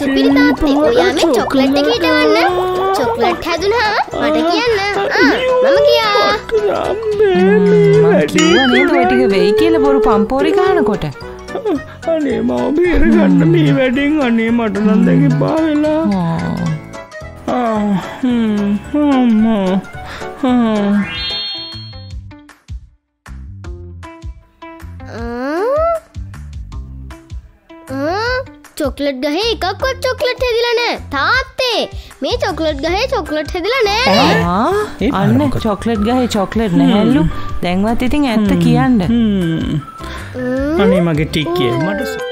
සුපිරි තාත්තේ ඔයා මේ චොක්ලට් එක හිටවන්න. චොක්ලට් හැදුනහම මට කියන්න. මම කියා. කිව්වා නේද ඔය ටික වෙයි කියලා බොරු පම්පෝරි ගන්නකොට. අනේ මම බේර ගන්න මේ වැඩෙන් අනේ මට නම් දැන් එපා වෙලා. චොක්ලට් ගහේ එකක්වත් චොක්ලට් හැදිලා නැහැ. තාත්තේ මේ චොක්ලට් ගහේ චොක්ලට් හැදිලා නැහැ. අන්න චොක්ලට් ගහේ චොක්ලට් නැහැලු. දැන්වත් ඉතින් ඇත්ත කියන්න. අනේ මගේ ටික්කිය මට